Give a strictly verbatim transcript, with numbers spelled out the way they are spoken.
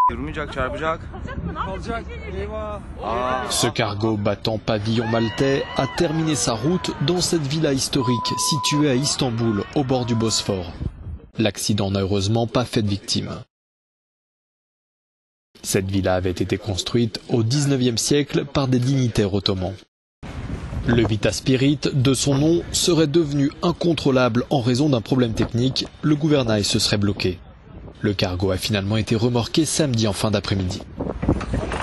Ce cargo battant pavillon maltais a terminé sa route dans cette villa historique située à Istanbul, au bord du Bosphore. L'accident n'a heureusement pas fait de victimes. Cette villa avait été construite au dix-neuvième siècle par des dignitaires ottomans. Le Vita Spirit, de son nom, serait devenu incontrôlable en raison d'un problème technique. Le gouvernail se serait bloqué. Le cargo a finalement été remorqué samedi en fin d'après-midi.